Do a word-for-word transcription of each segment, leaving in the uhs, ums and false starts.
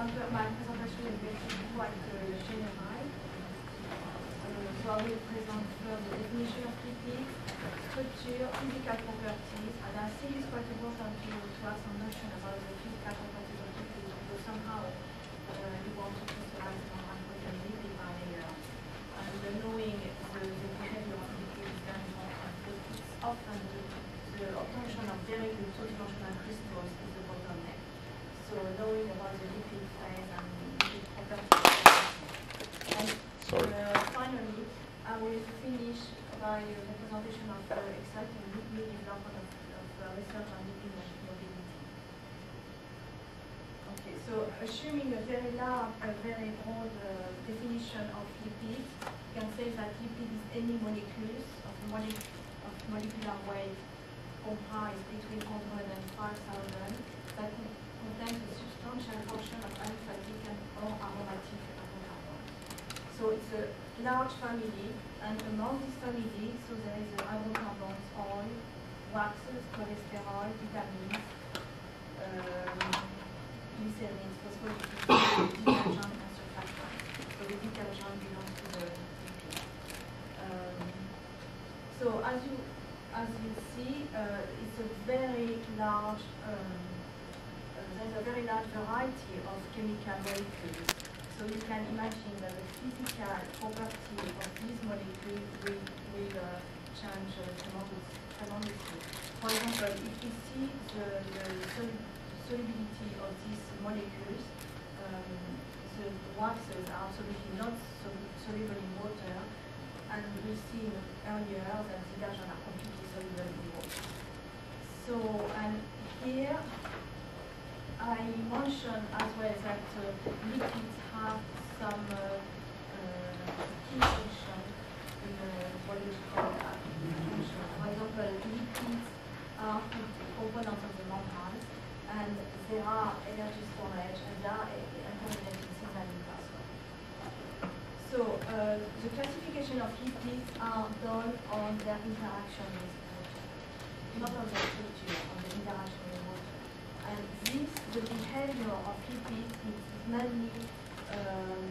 un peu, ma présentation est quite uh, general. Uh, so I will present first the definition of lipids, structure, physical properties, and I think it's quite important to, to have some notion about the physical properties of lipids because somehow uh, you want to crystallize them on a lipid bilayer. And uh, knowing the, the behavior of lipids is very important because it's often the, the obtention of very good two-dimensional crystals is the bottleneck. So knowing about the lipid phase and lipid properties. And uh, finally, I will finish by the presentation of the uh, exciting new development of, of uh, research on lipid mobility. Okay, so assuming a very large, a very broad uh, definition of lipids, you can say that lipid is any molecules of, mole of molecular weight comprised between one hundred and five thousand that contains a substantial portion of aliphatic and or aromatic hydrocarbons. So it's a large family, and among this family, so there is the hydrocarbons, oil, waxes, cholesterol, vitamins, um, glycerins, phospholipids, detergent, and surfactants. So the detergent belongs to the lipid. Um, so as you as you see, uh, it's a very large. Um, uh, there's a very large variety of chemical molecules. So you can imagine that the physical property of these molecules will, will uh, change uh, tremendously. For example, if we see the, the sol solubility of these molecules, um, the waxes are absolutely not sol soluble in water, and we've seen earlier that detergents are completely soluble in water. So, and here I mentioned as well that uh, lipids have some uh, uh, key function in the biological function. For example, lipids are components of the membrane, and there are energy storage, and there are contaminated signaling pathways. So uh, the classification of lipids are done on their interaction with water, not on their structure, on the interaction with water. And this, the behavior of lipids is mainly um,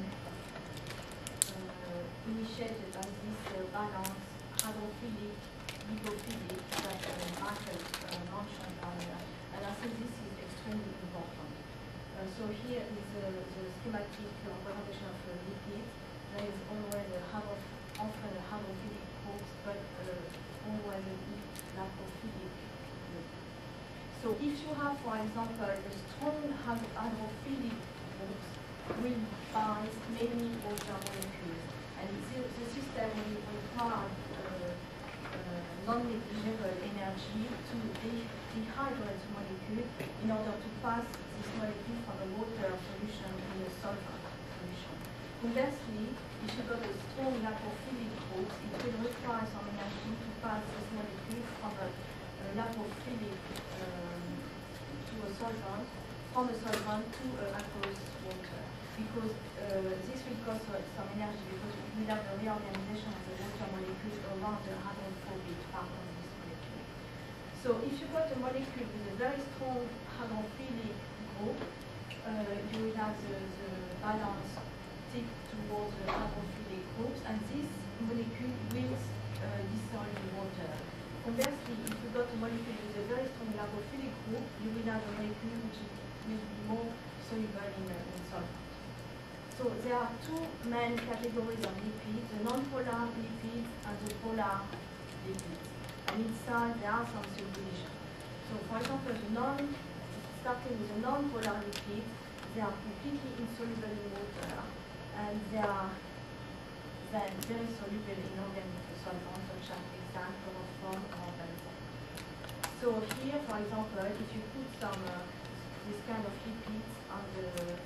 uh, initiated by this uh, balance hydrophilic, lipophilic that uh, Michael uh, mentioned earlier. And I think this is extremely important. Uh, so here is uh, the schematic representation of uh, lipids. There is always a hydro often a hydrophilic group, but uh, always a lipophilic group. So if you have, for example, a strong hydrophilic group will bind many water molecules, and the, the system will require uh, uh, non-negligible energy to de dehydrate the molecule in order to pass this molecule from a water solution in a solvent solution. Conversely, if you got a strong lipophilic group, it will require some energy to pass this molecule from a, a lipophilic um, to a solvent, from a solvent to uh, aqueous water, because uh, this will cost uh, some energy because we will have the reorganization of the water molecule around the hydrophobic part of this molecule. So if you got a molecule with a very strong hydrophilic group, uh, you will have the, the balance tip towards the hydrophilic groups, and this molecule will uh, dissolve in water. Conversely, if you got a molecule with a very strong lipophilic group, you will have a molecule which will be more soluble in, uh, in solvent. So there are two main categories of lipids, the non-polar lipids and the polar lipids. And inside there are some subdivisions. So for example, the non, starting with the non-polar lipids, they are completely insoluble in water, and they are then very soluble in organic solvents such as hexane, chloroform, or benzene. So here, for example, if you put some uh, this kind of lipids on the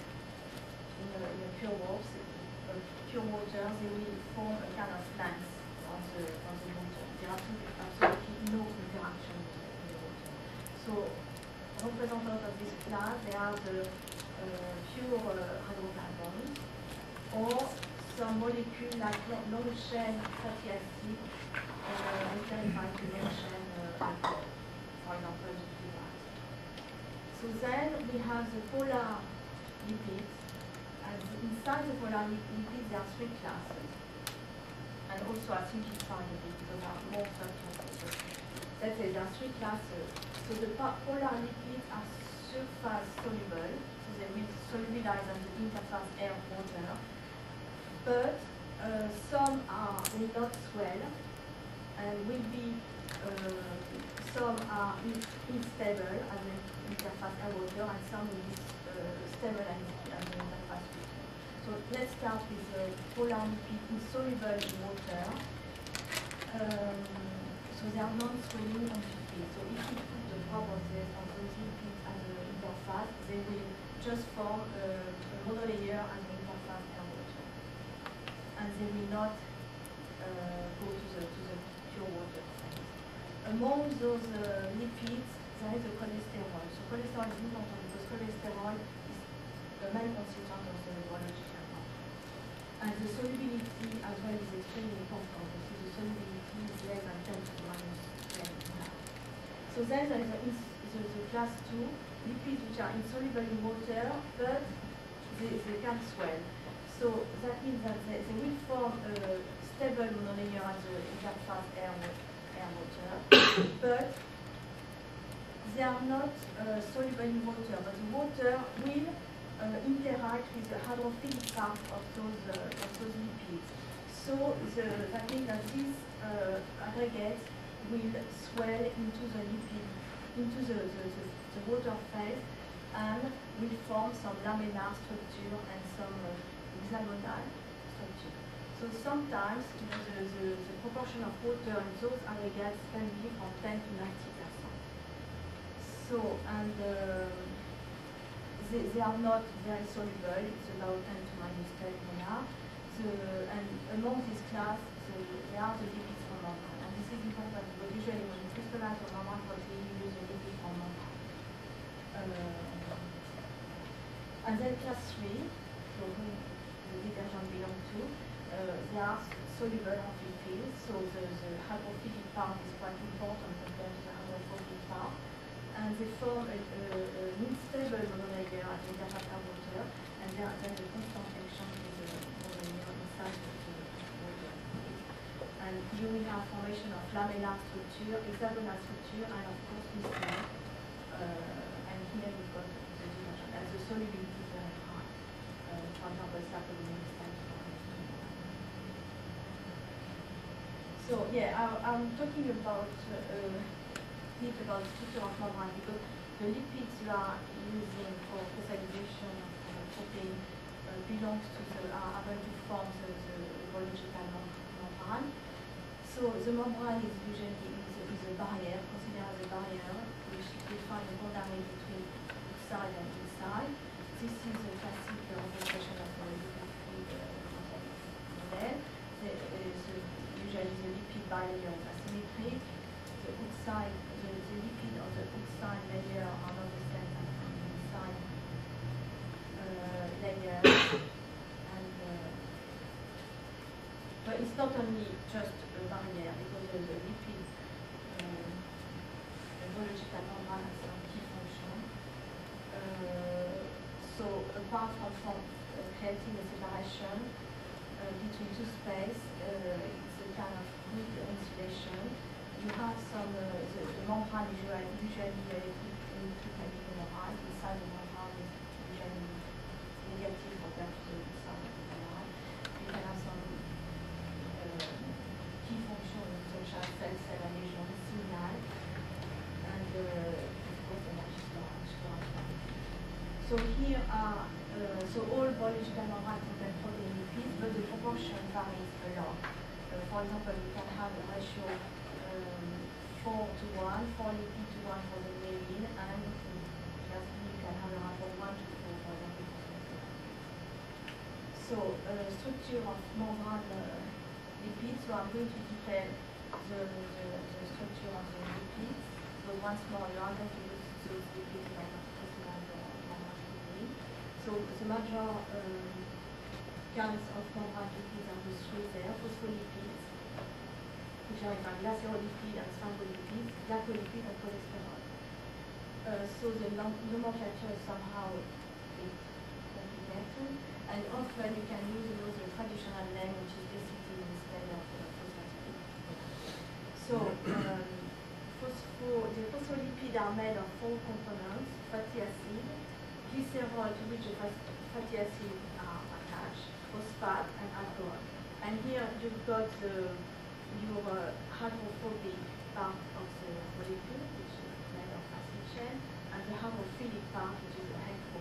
in a, in a pure water, uh, pure water, they will form a kind of lens on the on the water. There are absolutely no interaction with the water. So representatives of this class, they are the uh, pure uh, hydrocarbons, or some molecule like long chain fatty acid, uh, identified to long chain uh, alcohol, for example, the pyrite. So then we have the polar lipids. And inside the polar lipids, there are three classes. And also I simplify a bit because there are more subclasses. Let's say there are three classes. So the polar lipids are surface soluble, so they will solubilize on the interface air water. But uh, some are will not swell and will be uh, some are unstable as an interface air water, and some will be uh, stable as an interface water. So let's start with the polar lipid insoluble in water. Um, so they are non-swelling on lipids. So if we put the drop of, the, of those lipids as an interface, they will just form a, a monolayer as an interface air water, and they will not uh, go to the to the pure water phase. Among those uh, lipids, there is a cholesterol. So cholesterol is important because cholesterol is the main constituent of the biological compound. And the solubility as well is extremely important. So the solubility is less than ten to the minus ten now. So then there is a, the, the class two, lipids which are insoluble in water, but they, they can swell. So that means that they, they will form a stable monolayer as the interface air, air water, but they are not uh, soluble in water, but the water will uh, interact with the hydrophilic part of those, uh, of those lipids. So the, that means that this uh, aggregate will swell into the lipid, into the, the, the, the water phase, and will form some laminar structure and some uh, hexagonal structure. So sometimes you know, the, the, the proportion of water in those aggregates can be from ten to ninety percent. So, and uh, they, they are not very soluble, it's about ten to minus ten molar. The, and among this class, the, there are the lipids from membrane. And this is important because usually when you crystallize a membrane protein, you use a lipid from membrane. Uh, and then class three, so who the detergent belongs to, uh, they are soluble on lipids, so the, the hydrophilic part is quite important compared to the hydrophobic part. And they form a, a, an unstable monolayer at the interface air water, and there is a constant exchange with the monolayer inside the water. And you will have formation of lamellar structure, hexagonal structure, and of course mystery. Uh, and here we've got the detergent. And the solubility is very high. Uh, for example, saponin stands for. So yeah, I, I'm talking about uh, bit about the structure of membrane because the lipids you are using for crystallization of uh, protein uh, belongs to the are able to form the, the biological membrane. So the membrane is usually is a, is a barrier, considered as a barrier, which defines the boundary between outside and inside. This is a classic representation of the lipid fluid model. There is a, usually the lipid bilayer is asymmetric. The outside, the, the lipid on the outside layer are not the same as on the inside uh, layer. And, uh, but it's not only just a barrier because the, the lipid, um, the biological membrane has some key function. Uh, so apart from, from uh, creating a separation uh, between two spaces, uh, it's a kind of good insulation. You have some, uh, the, the membrane is usually, usually electrically polarized. Inside the membrane is usually negative compared to the inside of the membrane. You can have some uh, key functions such as cell cell adhesion, signal, and uh, of course energy storage. So here are, uh, so all biological membranes contain protein lipids, but the proportion varies a lot. Uh, for example, you can have a ratio Um, four to one, four lipid to one for the myelin, and uh, you can have a rapport one to four for example. So, uh, structure of membrane uh, lipids. So I'm going to detail the, the, the structure of the lipids. So once more, you are going to use those lipids like membrane. So the major um, kinds of membrane lipids are the three there: phospholipids, which are in fact glycerolipid and sphingolipid, glycolipid and cholesterol. Uh, so the nomenclature is somehow a bit methyl, and often you can use you know, the traditional name, which is lecithin instead of uh, phosphatidylate. So um, phospho, the phospholipids are made of four components: fatty acid, glycerol to which the fatty acids are attached, phosphate, and alcohol. And here you've got the, your uh, hydrophobic part of the molecule, which is made of acid chain, and the hydrophilic part, which is the helpful.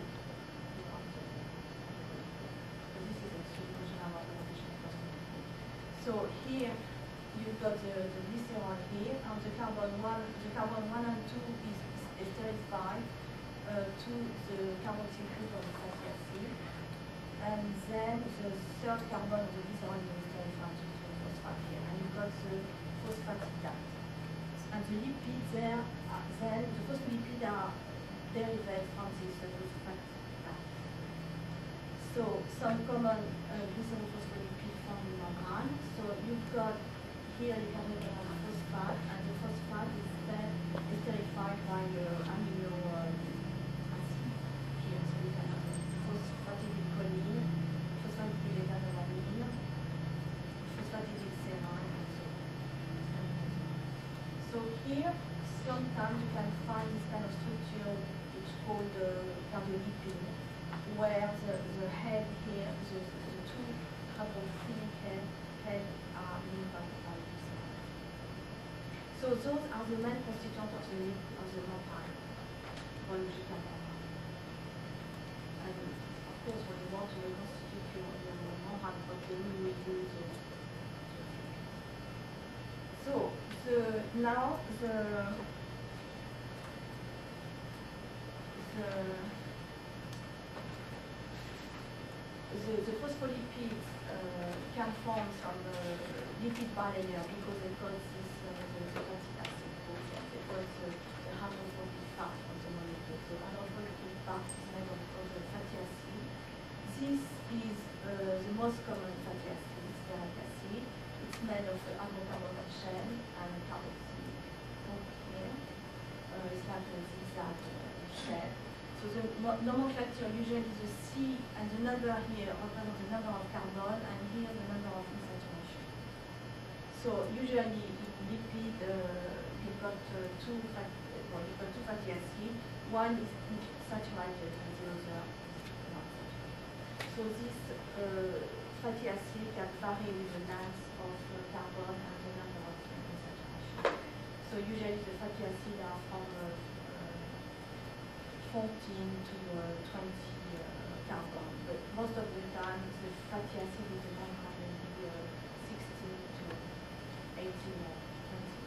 So this is a three-dimensional organization of phospholipid. So here you've got the, the glycerol here, and the carbon one, the carbon one and two is esterified uh, to the carboxyl group of the fatty acid, and then the third carbon of the glycerol is esterified to the phosphate here, and you've got the phosphatidate. And the lipids there, are, then the phospholipids are derived from this uh, phosphatidate. So some common uh, glycerophospholipids from the membrane. So you've got here you can make a phosphate, and the phosphate is then esterified by uh, amino uh, acid here. So you can have phosphatidylcholine, phosphatidylethanolamine, phosphatidylserine, and so on. So here, sometimes you can find this kind of structure which is called uh, cardiolipin, where the, the head here, the, the two hydrophilic head, head are linked by the glycerol. So those are the main constituents of the of the membrane, biological membrane. And of course, when you want to reconstitute your, your membrane protein, you will use those. So the now the the the, the phospholipids uh, can form some uh, lipid bilayer because they got this uh, the, the fatty acid portion. They got the, the hydrophobic part of the molecule. So hydrophobic part is made of, of the fatty acid. This is uh, the most common fatty acid, stearic acid. It's made of the hydrocarbonyl chain and carboxyl group here. Uh, it's like a zigzag uh, shape. So the nomenclature usually is the C, and the number here represents the number of carbon, and here the number of unsaturation. So usually in lipid, uh, you've got uh, two fat, well, you've got two fatty acids. One is saturated, and the other is not saturated. So this uh, fatty acid can vary with the length of uh, carbon and the number of unsaturation. So usually the fatty acids are from uh, fourteen to uh, twenty uh, carbon, but most of the time the fatty acid in the membrane will be uh, sixteen to eighteen or twenty.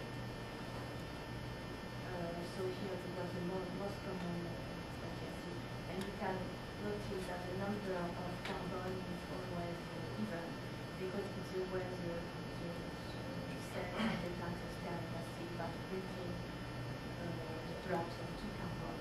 Uh, so here we got the most common fatty acid, and you can notice that the number of carbon is always uh, even because it's the way the, the, the cell and the plant of stearic acid by breaking uh, the drops of two carbon.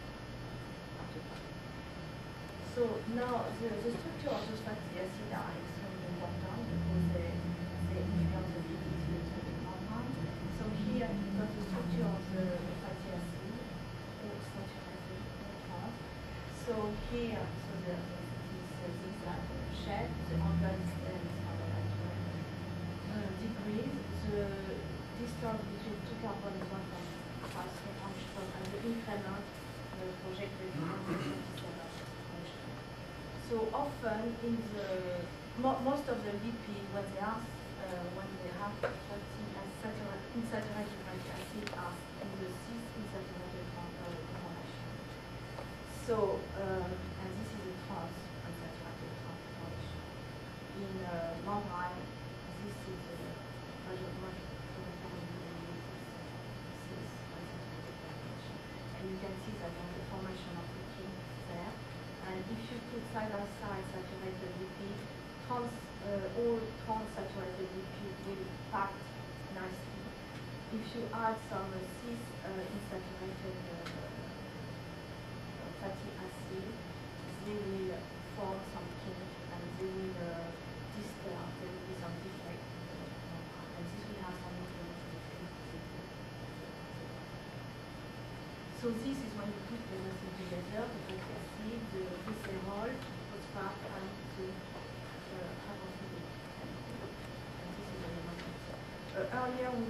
So now the, the structure of those fatty acids are extremely important because they, they influence the liquidity of the membrane. So here you've got the structure of the, the fatty acid, or saturated membrane. So here, so the, this uh, zigzag shape, the angle is ten uh, degrees. The distance between two carbons is one point five angstrom, and the increment uh, projected is one point two seven. So often in the mo most of the lipid when they are uh, when they have fatty unsaturated unsaturated fatty acid are in the cis unsaturated formation. So um, and this is a trans unsaturated formation. In uh, membrane, this is a and you can see that there's a formation of the king there. And if you put side by side saturated lipid, trans, uh, all trans-saturated lipid will pack nicely. If you add some uh, cis uh, unsaturated uh, fatty acid, they will form some kink and they will uh, disturb, there will be some defect. Uh, and this will have some influence on the physics. So this is when you put everything together, the fatty acid, the glycerol,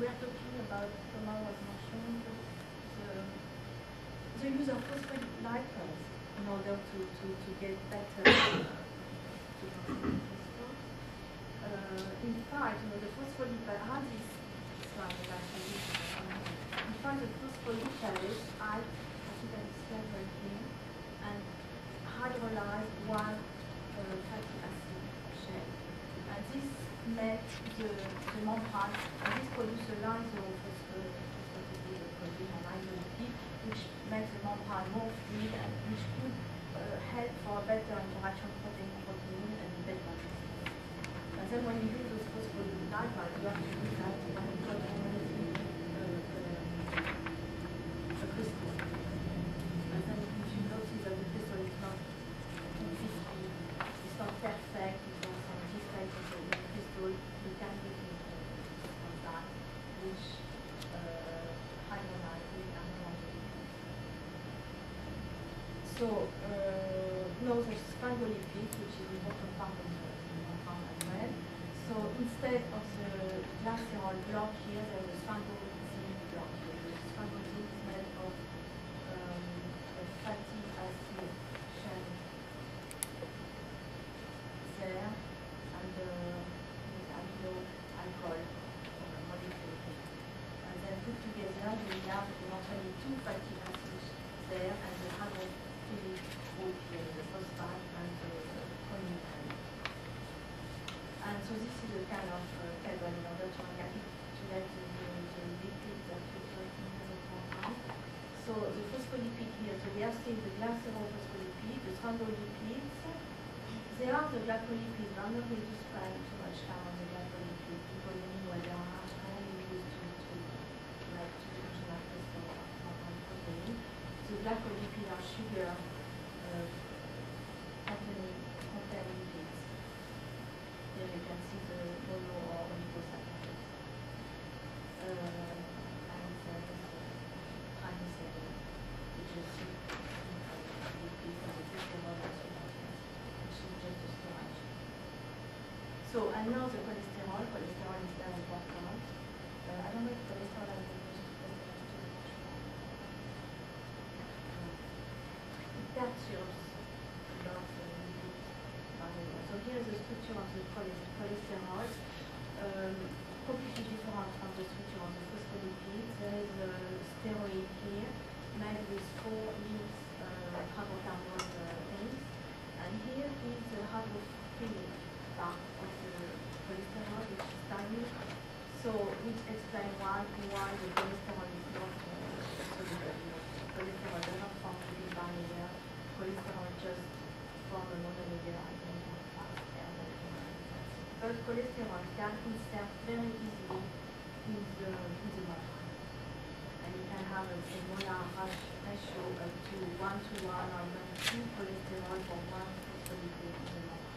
we are talking about, Thomas was mentioning, the, the use of phospholipase in order to, to, to get better uh, uh, in fact, you know, the phospholipase, how this slide is actually, in fact, the phospholipase acts, as you can see right here, and hydrolyze one uh, fatty acid chain. And this makes the, the membrane, and this produces a lysophospholipids, which makes the membrane more fluid and which could uh, help for a better interaction protein-protein and better resistance. And then when you use those phospholipids, you have to use that to manipulate uh, uh, a crystal. And then if you notice that the crystal is not it's not perfect, it's not some defect in the crystal, you can use it on that, which uh, hydrolyze the So, uh, no, there's phospholipids, which is an important part of the membrane as well. So instead of the glycerol block here, there's a sphingosine block here. The sphingosine is made of um, a fatty acid chain there, and uh, amino alcohol uh, molecule. And then put together, we have eventually two fatty acids there, and the hydrophilic group here, the phosphate and the chromium. And so this is a kind of uh, table in order to encapsulate the, the, the lipids that you put into the compound. So the phospholipid here, so we have seen the glycerol phospholipid, the sphingolipids. There are the glycolipids, but I'm not going to spend too much time on the glycolipids because anyway they are only used to, to like to function like crystal protein. So glycolipids are sugar uh, containing contain lipids. Here you can see the mono or oligosaccharides. Uh, and there is the triglyceride, which is lipids and the glycerol also. Just the storage. So, and now the cholesterol. Cholesterol is very important. Uh, I don't know if cholesterol has been used to cholesterol too much. It perturbs the blood barrier. So here is the structure of the cholesterol. Um, completely different from the structure of the phospholipids. There is a steroid here made with four links, uh, hydrocarbon uh, rings. And here is the hydrophilic part of the cholesterol, which is tiny. So, which explains why, why the cholesterol is not uh, soluble. Cholesterol does not form a big barrier. Cholesterol just forms a monolayer and then can pass there. But cholesterol can insert very easily in the, in the membrane. And you can have a, a molar ratio up to one to one or even two cholesterol for one phospholipid in the membrane.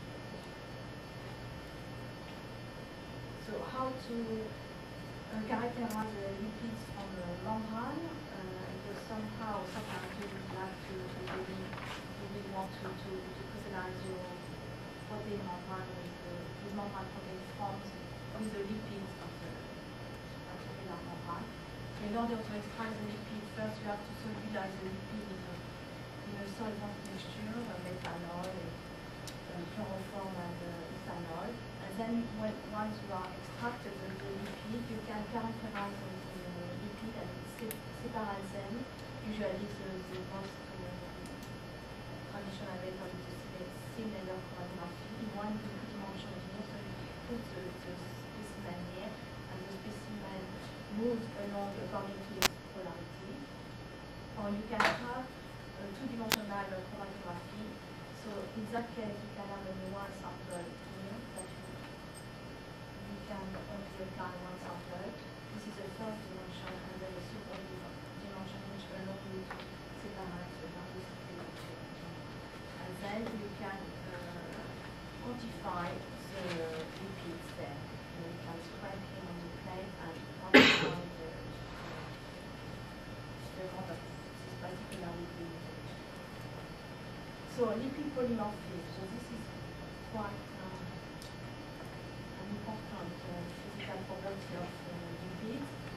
So how to uh, characterize the lipids from the membrane? Uh, because somehow, sometimes you would like to, to really, really want to, to, to crystallize your protein membrane with the with membrane protein forms with the lipids of the particular membrane. In order to extract the lipid, first you have to solubilize the lipid in a, in a solvent mixture, uh, methanol, uh, chloroform, and uh, ethanol. And then when, once you are extracted the, the lipid, you can characterize the, the lipid and se separate them. Usually the, the most uh, traditional method is to thin layer chromatography in one dimension here. So you put the, the specimen here, and the specimen moves along according to its polarity. Or you can have uh, two-dimensional chromatography. So in that case, you can have only one sample here that you, you can only apply one sample. This is the first dimension, and then the second dimension which allows you to separate the various lipids. And then you can uh, quantify the lipids there. And you can spread here on the plate and quantify the, the amount of this particular lipid. So lipid polymorphism. So this is quite um, an important uh, physical property of uh, lipids.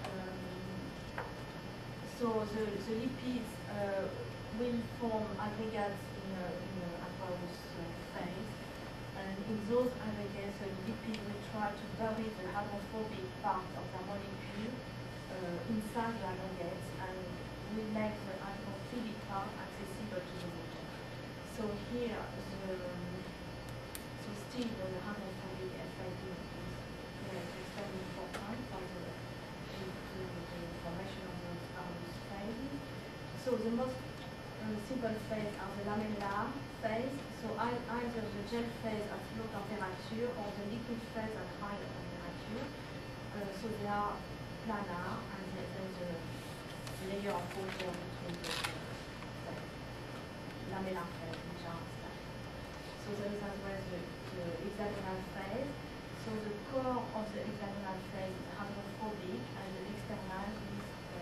Um, so the, the lipids uh, will form aggregates in, a, in a aqueous uh, phase. And in those aggregates, the lipid will try to bury the hydrophobic part of the molecule uh, inside the aggregates and will make the hydrophilic part accessible to the water. So here, the, so still the hydrophobic effect is, is, is very important for the, the, the formation of those aqueous phases. So the most uh, simple phase are the lamellar phase. So either the gel phase at low temperature or the liquid phase at higher temperature. Uh, so they are planar and there's a layer of water between the phase. Lamellar phase, which are stacked. So there is as well the, the hexagonal phase. So the core of the hexagonal phase is hydrophobic and the external is uh,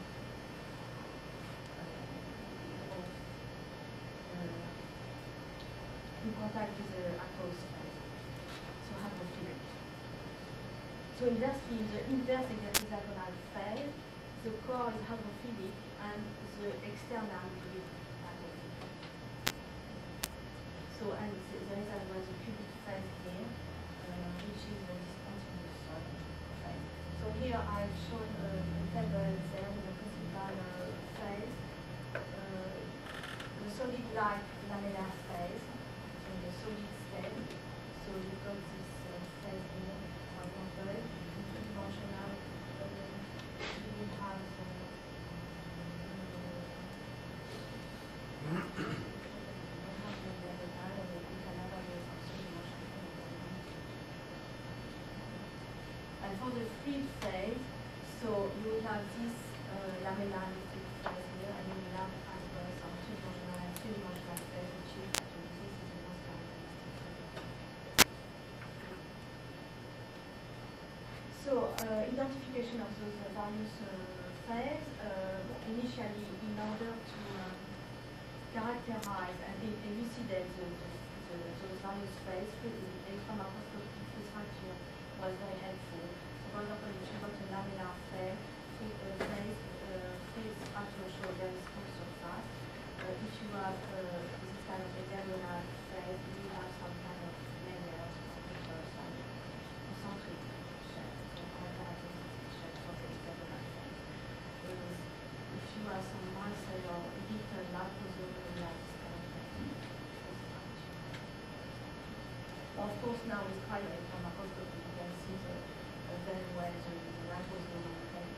uh, uh, in contact with the aqueous phase, so hydrophilic. So inversely, in the inverse hexagonal phase, the core is hydrophilic and the external is hydrophilic. So, and there is as well the cubic phase here, uh, which is a discontinuous phase. So here I've shown a, a table there with the principal uh, phase, uh, the solid like lamellar phase, in the solid state. So you got this uh, phase here, for example, two-dimensional, but then you will have the and for the fluid phase, so you will have this uh, lamellar liquid phase here, and you will have as well some two-dimensional and three-dimensional phase, which is actually this is the most characteristic. So uh, identification of those uh, various uh, phases, uh, initially in order to um, characterize and elucidate the, the, the, those various phases, the electron microscopic phase fracture was very helpful. So for example, if you got a lamellar phase, uh, phase, uh, phase fracture show very smooth surface. Uh, if you have uh, this kind of hexagonal phase, you have some kind of layers of papers and concentric shapes, so characteristic shapes of the hexagonal phase. Uh, if you have some micellar or little liposome, you have this kind of phase fracture. Of course, now with cryo-electron microscopy, you can see the, uh, very well the, the ribosome and the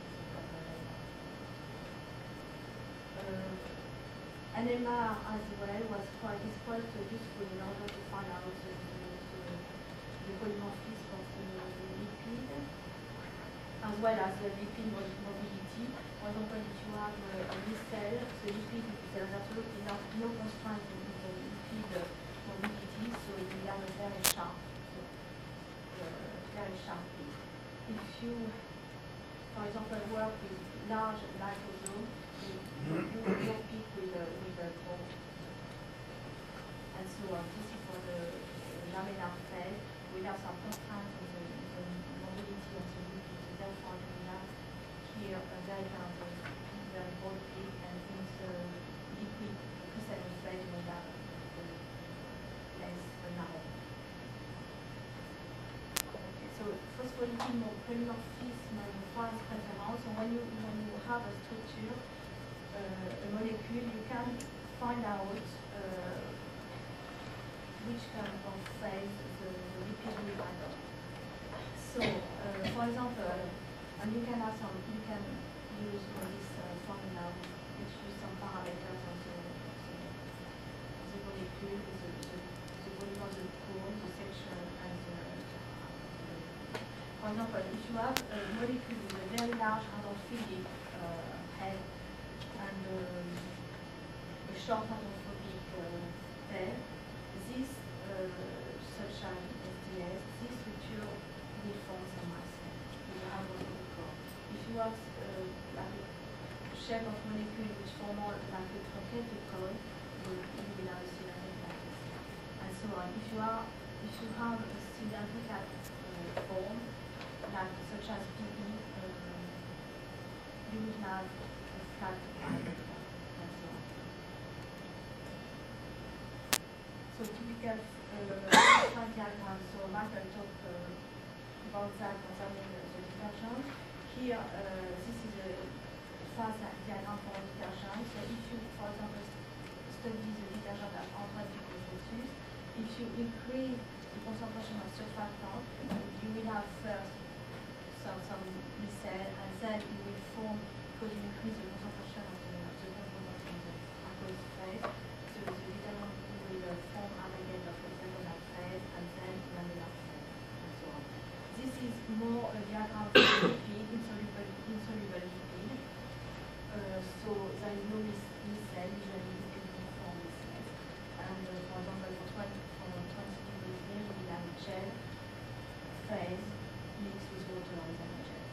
uh, N M R as well was quite, is quite uh, useful in order to find out the, the, the, the polymorphism of the, the lipid, as well as the lipid mobility. For example, if you have a, a micelle, the lipid, there is absolutely no, no constraint in the lipid mobility, so it will have a very sharp, so, uh, very sharp peak. If you, for example, work with large liposome, you, you, your peak will, uh, will uh, grow. And so uh, this is for the uh, lamellar phase. We have some constraints on the, the mobility of the lipid, so therefore we have here a very kind of very broad peak, and in the liquid crystalline phase we have less narrow. Okay, so phospholipid polymorphism requires preference. So when you when you have a structure, uh, a molecule, you can find out uh, which kind of phase the, the lipid will adopt. So, uh, for example, and you can have some, you can use uh, this uh, formula which use some parameters of the, of the molecule, the, the, the volume of the core, the section, and the, the, for example, if you have a molecule with a very large hydrophilic uh, head and um, a short hydrophobic uh, tail, this, uh, such as S D S, this structure will form some micelle with a hydrophobic core. If you have uh, like a shape of molecule which form more like a truncated core, you will have a cylindrical lattice, and so on. If you are, if you have a cylindrical uh, form, like such as P E, uh, you would have a flat pipe and so on. So typical uh, diagram, so Michael talked uh, about that concerning uh, the detergent. Here, uh, this is a phase diagram for a detergent. So if you, for example, study the detergent at one hundred degrees Celsius, if you increase the concentration of surfactant, you will have first some, some micelle, and then it will form, because you increase the concentration of the, of the component in the aqueous phase, so the detergent will uh, form aggregate of hexagonal phase, and then lamellar phase, and so on. This is more a diagram for lipid, insoluble, insoluble lipid. Uh, so there is no micelle, usually lipid uniform micelle. And uh, for example, for twenty, for twenty degrees here, we will have a gel phase mixed with water and then a gel.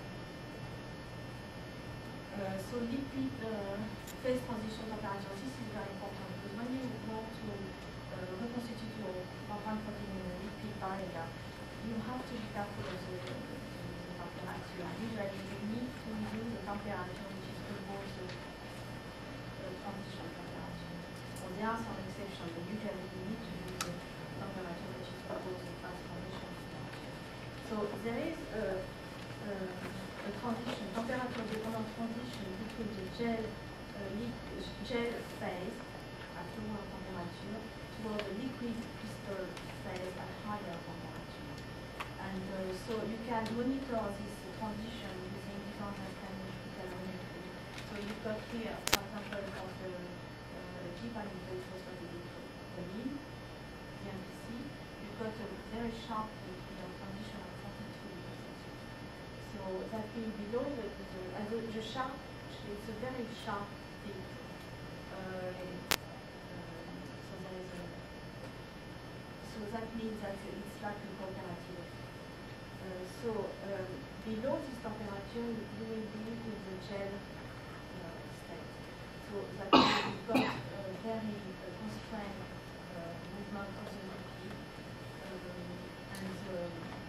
Uh, so lipid uh, phase transition temperature, this is very important because when you want to uh, reconstitute your membrane protein in a lipid barrier, you have to be careful of the, the, the temperature. And usually you need to use the temperature which is above the uh, transition temperature. Well, there are some exceptions, but usually you need to use the temperature which is above the phase transition temperature. So there is a, a, a transition, temperature-dependent transition between the gel, uh, gel phase at lower temperature toward the liquid crystal phase at higher temperature. And uh, so you can monitor this uh, transition using different chemical telemetry. So you've got here, for example, of the uh, G-palmitate phosphatidyl choline, G M P C, you've got a very sharp peak of transition of forty-two degrees Celsius. So that will be below the, the, uh, the, the sharp, it's a very sharp peak. Uh, uh, so there is a, so that means that it's like a cooperative. Uh, so um, below this temperature, you will be in the gel uh, state. So that means you've got a very uh, constrained uh, movement of the liquid, um, and the,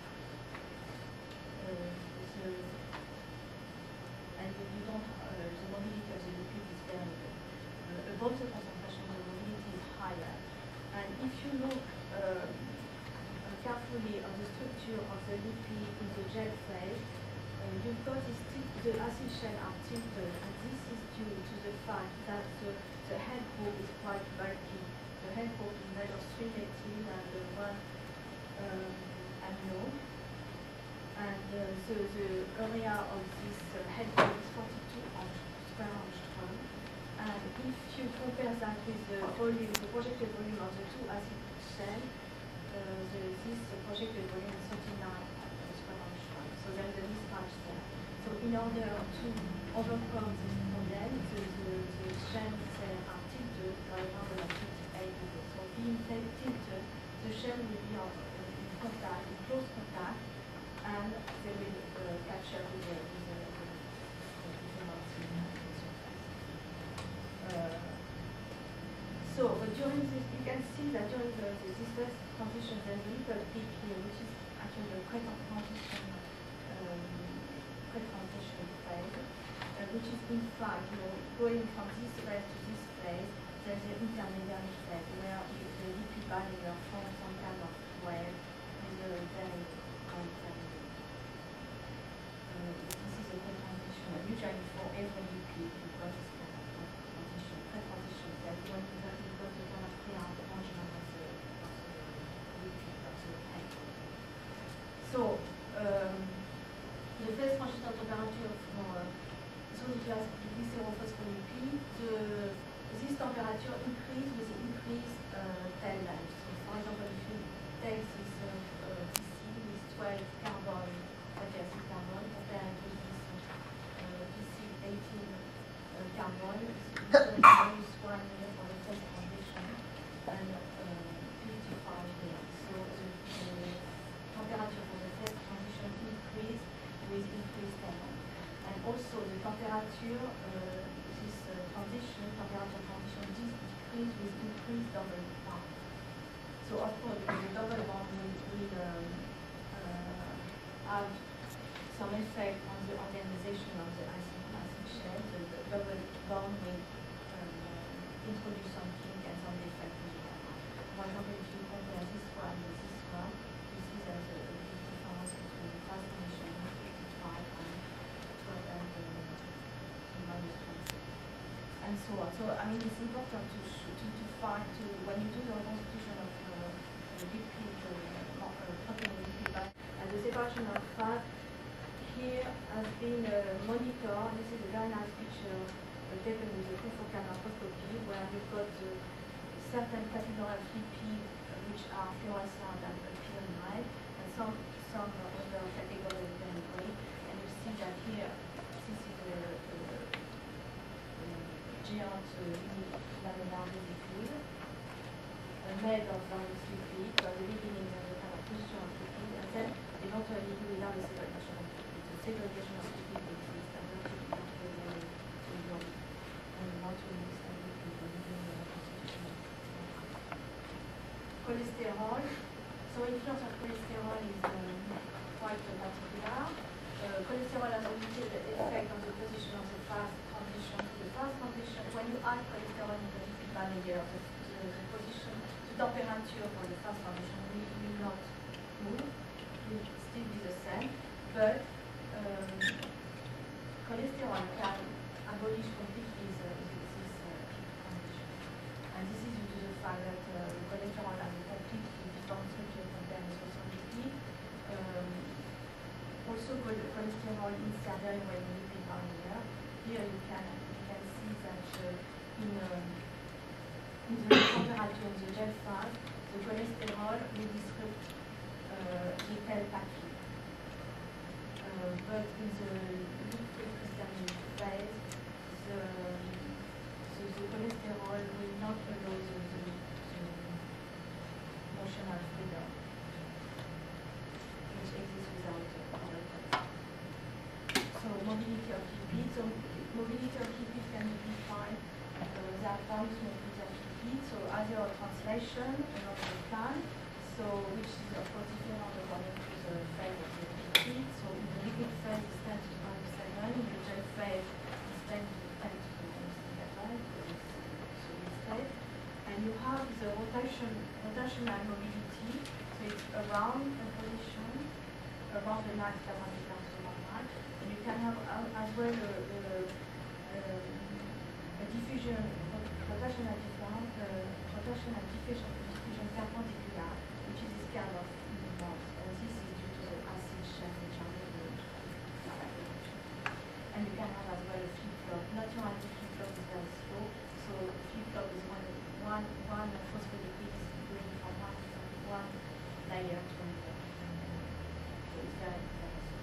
uh, the and you don't uh, the mobility of the liquid is very uh, above the concentration, the mobility is higher. And if you look uh, carefully on the structure of the lipid in the gel phase, uh, you've got this the acid shell are tilted, and this is due to the fact that the, the head group is quite bulky. The head group is made of three methyl and uh, one um, amino, and uh, so the area of this uh, head group is forty-two square angstrom. And if you compare that with the volume, the projected volume of the two acid shells, Uh, the, this uh, projected volume is thirty-nine square angstrom. So there is a mismatch there. So in order to overcome this problem, the, the, the shells uh, are tilted by a number of fifty-eight degrees. So being tilted, the shell will be on, uh, in contact, in close contact, and they will uh, capture with the, with the, the, the different surface. Uh, So uh, during this, you can see that during the, the, this first transition, there's a little peak here, which is actually the pre-transition um, pre-transition phase, uh, which is in fact, you know, going from this phase to this phase, there's an intermediary phase where you, the lipid barrier forms some kind of wave with a very contact. Uh, this is a pre-transition. Usually for every lipid, you've got this kind of transition, pre-transition phase. When you So, um, the phase transition temperature for solid gas glycerophospholipid, the this temperature increase with the increased uh, tail length. So, for example, if you take this uh, uh, P C with twelve carbon, fatty acid carbon, compared to this uh, P C eighteen uh, carbon, it's use one year for the phase transition and uh, fifty-five years. So, the, the temperature for the phase transition increase with increased tail length. And also the temperature, uh, this uh, transition, temperature transition decrease with increased double bond. So of course the double bond will, will um, uh, have some effect on the organization of the acid, acid shell, the, the double bond will um, introduce some kink and some defect in the camera. For example, if you compare this one with this one, you see there's a, a big difference between the fast condition fifty-five and twelve and uh, minus twenty. And so on. So I mean, it's important to to, to find to when you do the reconstitution of uh, deep peak, uh, uh, and the separation of fat here has been uh, monitored. This is a very nice picture uh, taken with the confocal microscopy, where you've got uh, certain categories of lipid uh, which are fluorescent and appear mild, and some some other categories very gray. And you see that here, this is a, a, a giant uh, lamellar vesicule uh, made of various lipids. So at the beginning, there's a kind of position of lipid, and then eventually you will have a segregation of lipid. The segregation of lipid exists, and that's what you want to know when you want to understand lipid when you do the reconstitution of cholesterol. So influence of cholesterol is um, quite particular. Uh, cholesterol has a limited effect on the position of the fast transition to the fast transition. When you add cholesterol in the lipid barrier, the, the, the position, the temperature for the fast transition will, will not move, will still be the same, but um, cholesterol can abolish completely the, this uh, condition. And this is due to the fact that uh, cholesterol has a completely different structure compared with phospholipid. Um, also, cholesterol is very well in lipid barrier. Here you can you can see that uh, in, um, in the temperature in the gel phase, the cholesterol will disrupt uh, the tail packing. Uh, but in the liquid crystalline phase, the, the, the cholesterol will not allow the, the, the motional freedom, which exists without uh, other cholesterol. So mobility of lipids. So mobility of lipids can be defined. Uh, there are various mobilities of lipids. So either a translation along the plan, so which is of course different according to the phase of the lipid. So in the liquid phase is ten to the minus seven, in the gel phase is ten to the minus eleven, because it's solid state. And you have the rotation, rotational mobility, so it's around a position, around the nice thermometer to normal. And you can have uh, as well a, a, a, a diffusion, rotational difference, uh, rotational diffusion, diffusion perpendicular, which is this kind of movement. And this is due to the acid shell which are really and you can have as well a flip-flop. Naturally, flip-flop is very slow, so flip-flop is one, one, one phospholipid is going from one, one layer to another. So it's very, very slow.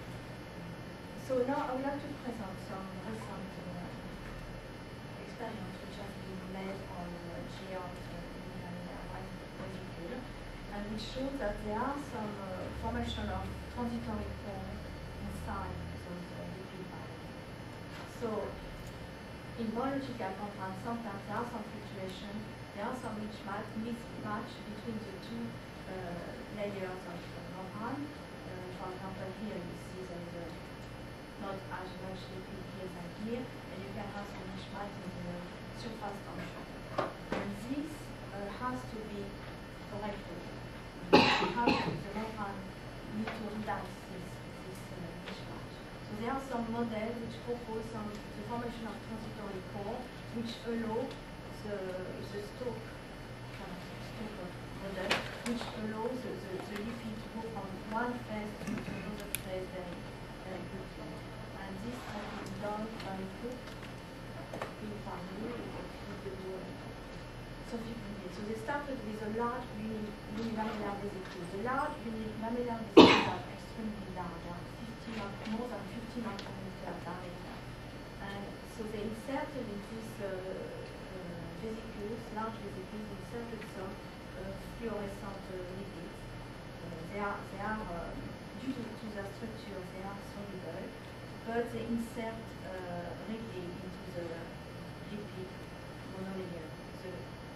So now I would like to present some recent uh, experiments which have been made on uh, giant uh, vesicule, and which shows that there are some uh, formation of transitory pores inside those uh, lipid barriers. So in biological compounds, sometimes there are some fluctuation, there are some mismatch, mismatch between the two uh, layers of the membrane. Uh, for example, here you see there is a not as much lipid here than here, and you can have some mismatch in the surface tension. And this uh, has to be corrected. How the membrane need to rebalance this, this uh, mismatch. So there are some models which propose some the formation of transitory core, which allow the the Stokes kind of Stokes model, which allows the, the, the lipid to go from one phase to another phase very, very quickly. And this has been done by Cook in Paris with the Sophie Bouvier. So they started with a large unilamellar vesicule. The large unilamellar vesicles are extremely large, they are fifty, more than fifty micrometers diameter. And so they inserted in these uh, uh, vesicles, large vesicles, inserted some uh, fluorescent uh, lipids. Uh, they are, they are uh, due to, to their structure, they are soluble, but they insert uh, readily into the lipid monolayer, the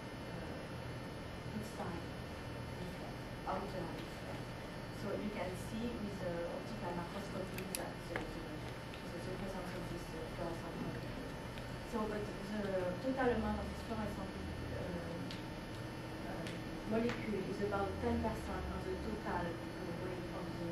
uh, inside outer effect. So you can see with the optical microscopy that the, the, the, the presence of this uh, fluorescent So, but the total amount of this fluorescent uh, uh, molecule is about ten percent of the total uh, weight of the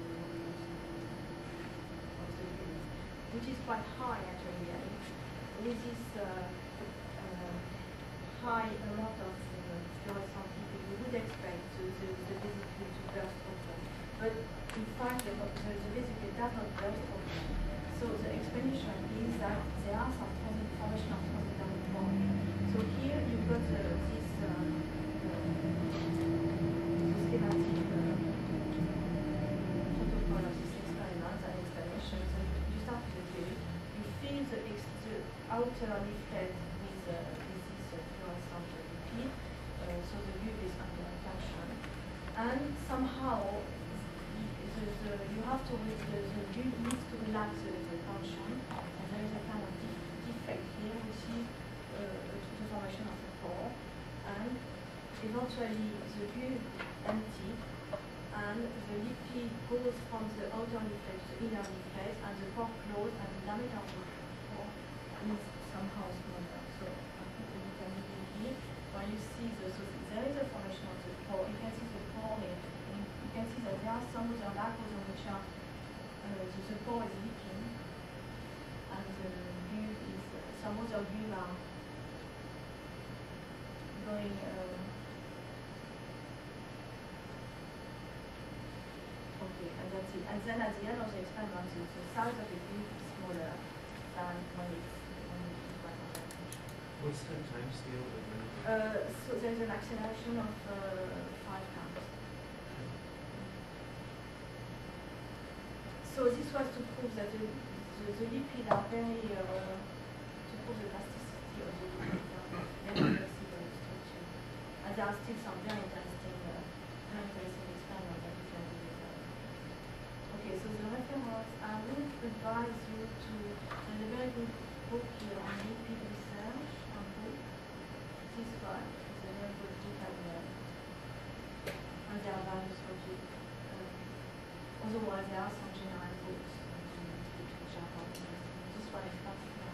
of the unit, which is quite high actually. And with this uh, uh, high amount of uh, fluorescent liquid, we would expect the, the, the vesicle to burst open. But in fact, the, the, the vesicle does not burst open. So the explanation is that there are some formation of transitory pore. So here you've got uh, this uh, uh, the schematic uh, protocol of this experiment and explanation. So you start with the tube, you fill the, ex the outer leaflet with, uh, with this uh, fluorescent liquid, uh, so the bulb is under tension, and somehow the, the, you have to, the, the bulb needs to relax the, the tension, and there is a kind of defect here, which is uh, the formation of a pore, and eventually the bulb empty, and the lipid goes from the outer leaflet to the inner leaflet, and the pore closes, and the diameter of the pore is somehow smaller. So I put a little middle here, where you see the, so there is a formation of the pore. You can see the pore here. You can see that there are some other lacos on which are, uh, the, the pore is leaking, and the bulb is, uh, some other bulb are going, uh, okay, and that's it. And then at the end of the experiment, the, the size of the bulb is smaller than when it's, when it was under tension. What's the time scale of the Uh, so there's an acceleration of uh, five times. So this was to prove that the, the, the lipids are very, uh, to prove the plasticity of the lipids, uh, very flexible structure. And there are still some very interesting, uh, very interesting experiments that you can do with that. Okay, so the reference, I would advise you to, there's a very good book here on lipid research, on book. This one is a very good book as well. And there are various objects. Um, otherwise, there are some general books which are not interesting. This one is particularly